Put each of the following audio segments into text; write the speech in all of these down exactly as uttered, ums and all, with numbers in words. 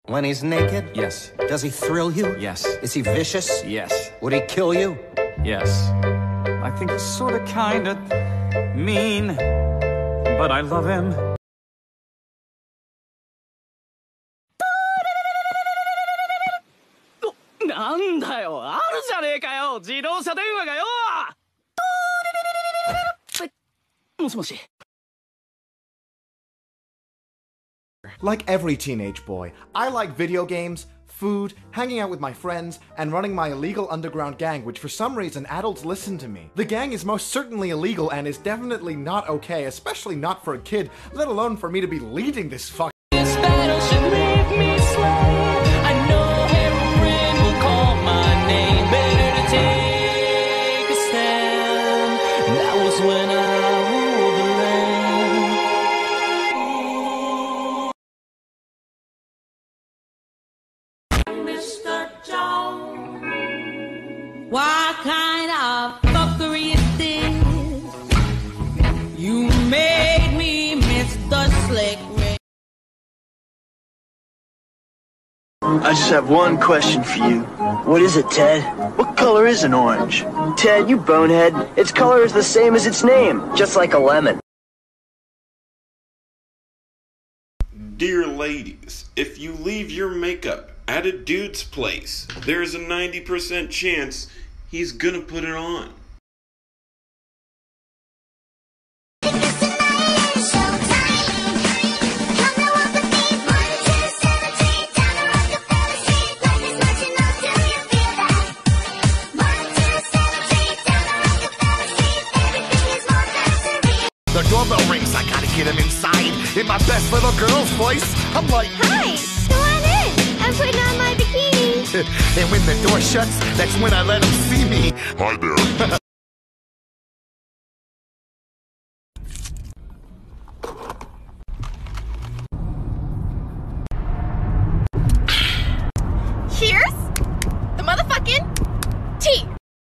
When he's naked? Yes. Does he thrill you? Yes. Is he vicious? Yes. Would he kill you? Yes. I think he's sorta kinda mean, but I love him. Like every teenage boy, I like video games, food, hanging out with my friends, and running my illegal underground gang, which for some reason adults listen to me. The gang is most certainly illegal and is definitely not okay, especially not for a kid, let alone for me to be leading this fuck. This battle should make me slay. I know heroin will call my name. Better to take a stand. That was when I ruled the land. Mister Jones, what kind of fuckery is this? You made me Mister Slick. I just have one question for you. What is it, Ted? What color is an orange? Ted, you bonehead. Its color is the same as its name, just like a lemon. Dear ladies, if you leave your makeup at a dude's place, there's a ninety percent chance he's gonna put it on. The doorbell rings, I gotta get him inside. In my best little girl's voice, I'm like, hi, go on in. I'm putting on my bikini. and when the door shuts, that's when I let him see me. Hi there. Cheers. The motherfucking tea.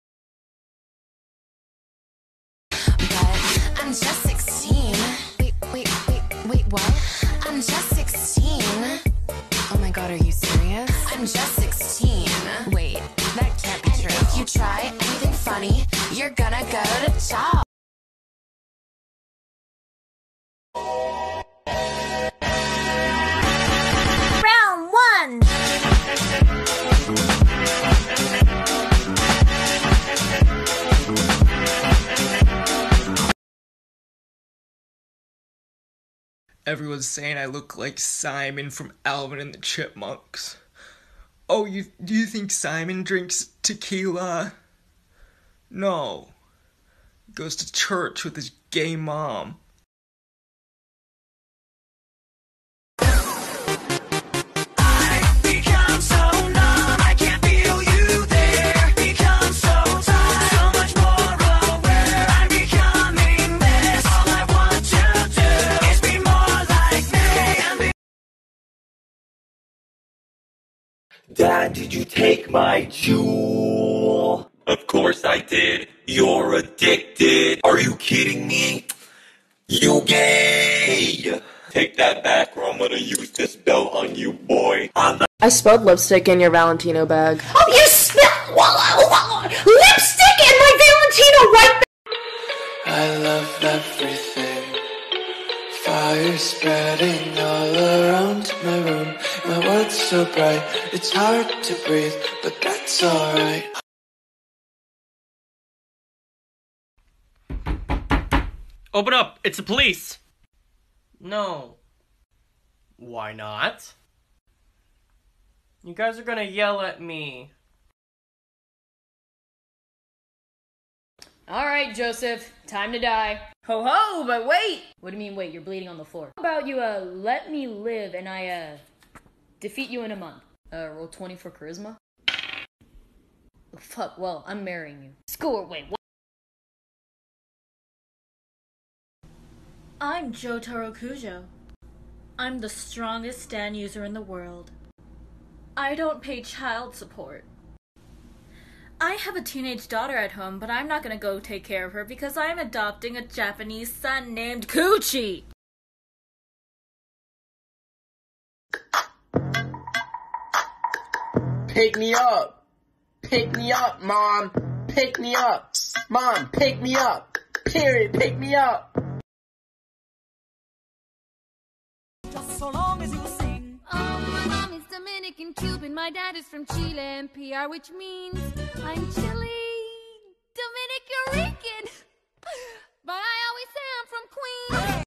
I'm just sixteen. Wait, wait, wait, wait, what? I'm just sixteen. Oh my god, are you serious? I'm just sixteen. Wait, that can't be and true. If you try anything funny, you're gonna go to jail. Round one. Everyone's saying I look like Simon from Alvin and the Chipmunks. Oh, you do you think Simon drinks tequila? No. He goes to church with his gay mom. Dad, did you take my jewel? Of course I did. You're addicted. Are you kidding me? You gay! Take that back or I'm gonna use this belt on you, boy. I'm not- I spilled lipstick in your Valentino bag. Oh, you spilled lipstick in my Valentino white bag! I love everything. Fire spreading all around my room. My world's so bright, it's hard to breathe, but that's alright. Open up, it's the police. No. Why not? You guys are gonna yell at me. Alright, Joseph, time to die. Ho ho, but wait! What do you mean wait? You're bleeding on the floor. How about you, uh, let me live and I, uh, defeat you in a month? Uh, roll twenty for charisma? Oh, fuck, well, I'm marrying you. Score, wait, what? I'm Jotaro Kujo. I'm the strongest stand user in the world. I don't pay child support. I have a teenage daughter at home, but I'm not gonna go take care of her because I'm adopting a Japanese son named Coochie! pick me up. Pick me up, Mom. Pick me up. Mom, pick me up. Period, pick me up. Just so long as you sing. Oh, my mom is Dominican, Cuban. My dad is from Chile and P R, which means I'm Chile, Dominican Rican. But I always say I'm from Queens.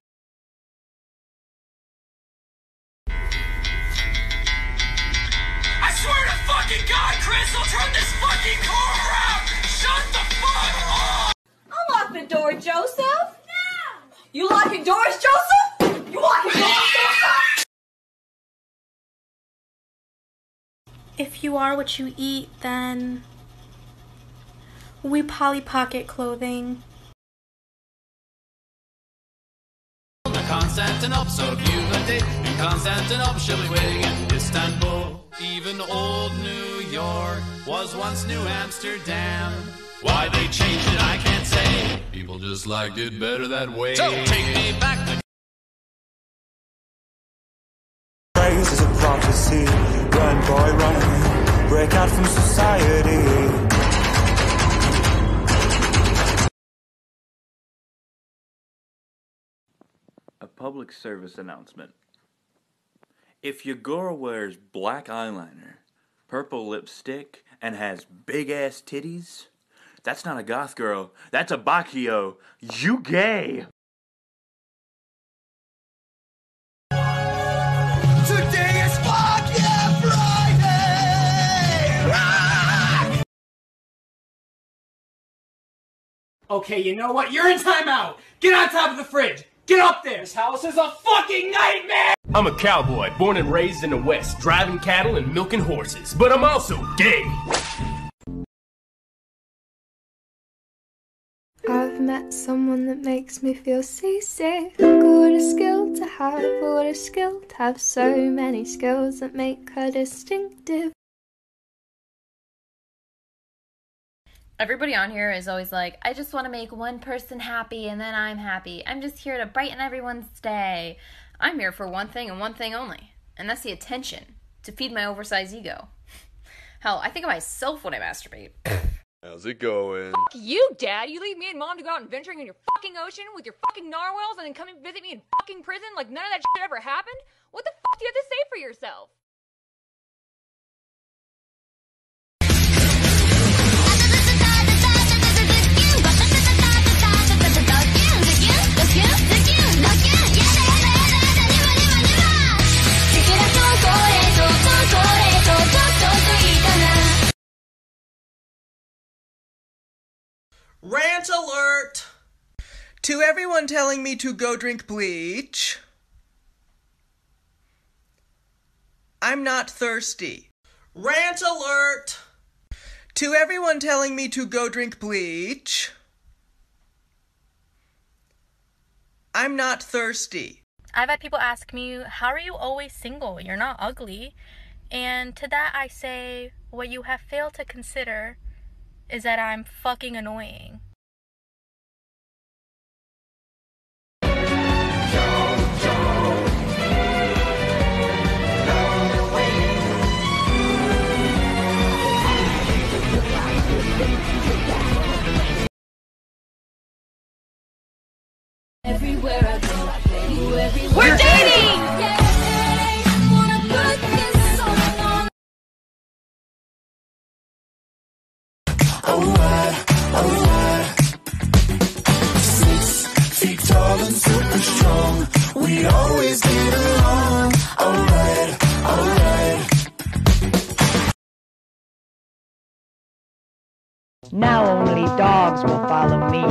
I swear to fucking God, Chris, I'll turn this fucking car around! Shut the fuck up! Unlock the door, Joseph! No! You locking doors, Joseph? You locking doors, Joseph? If you are what you eat, then we Polly Pocket clothing. Constantinople, so if you've a date in Constantinople, she'll be waiting in Istanbul. Even old New York was once New Amsterdam. Why they changed it, I can't say. People just liked it better that way. So take me back to Praise is a prophecy. Run, boy, run. Break out from society. A public service announcement. If your girl wears black eyeliner, purple lipstick, and has big-ass titties, that's not a goth girl, that's a Bacchio. You gay! Today is Fuck Yeah Friday! Rock! Okay, you know what? You're in timeout! Get on top of the fridge! Get up there! This house is a fucking nightmare! I'm a cowboy, born and raised in the West, driving cattle and milking horses, but I'm also gay. I've met someone that makes me feel seasick. What a skill to have, what a skill to have. So many skills that make her distinctive. Everybody on here is always like, I just want to make one person happy and then I'm happy. I'm just here to brighten everyone's day. I'm here for one thing and one thing only, and that's the attention, to feed my oversized ego. Hell, I think of myself when I masturbate. How's it going? Fuck you, Dad. You leave me and Mom to go out and venturing in your fucking ocean with your fucking narwhals and then come and visit me in fucking prison like none of that shit ever happened? What the fuck do you have to say for yourself? Rant alert! To everyone telling me to go drink bleach, I'm not thirsty. Rant alert! To everyone telling me to go drink bleach, I'm not thirsty. I've had people ask me, how are you always single? You're not ugly. And to that I say, what you have failed to consider is that I'm fucking annoying. Everywhere I go, I play you everywhere. We're dating! Yeah, wanna put this song on. Alright, alright. Six feet tall and super strong. We always get along. Alright, alright. Now only dogs will follow me.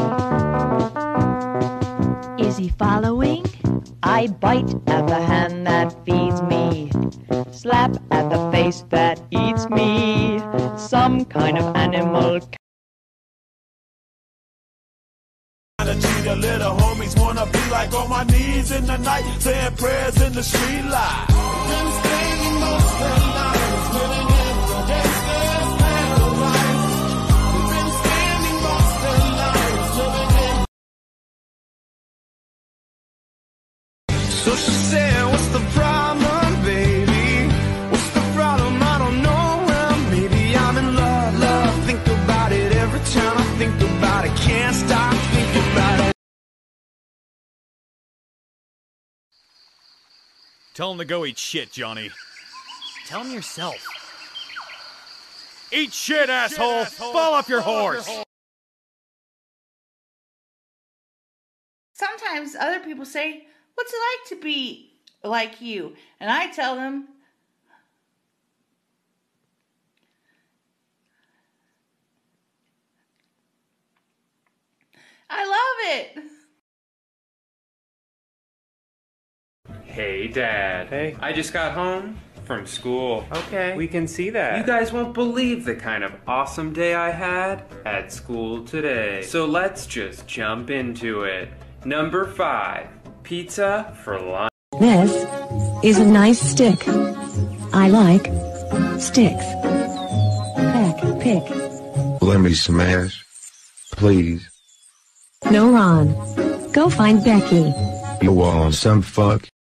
Is he following? I bite at the hand that feeds me, slap at the face that eats me. Some kind of animal. The little homies wanna be like on my knees in the night, saying prayers in the street light. Been spending most of the night living in the gangster's paradise. We've been spending most of the night living in. So she said, what's the problem, baby? What's the problem? I don't know where I'm Tell him to go eat shit, Johnny. Tell him yourself. Eat shit, asshole! Fall off your horse! Sometimes other people say, "What's it like to be like you?" And I tell them, I love it. Hey, Dad. Hey. I just got home from school. Okay. We can see that. You guys won't believe the kind of awesome day I had at school today. So let's just jump into it. Number five, pizza for lunch. This is a nice stick. I like sticks. Peck, pick. Let me smash. Please. No, Ron. Go find Becky. You want some fuck?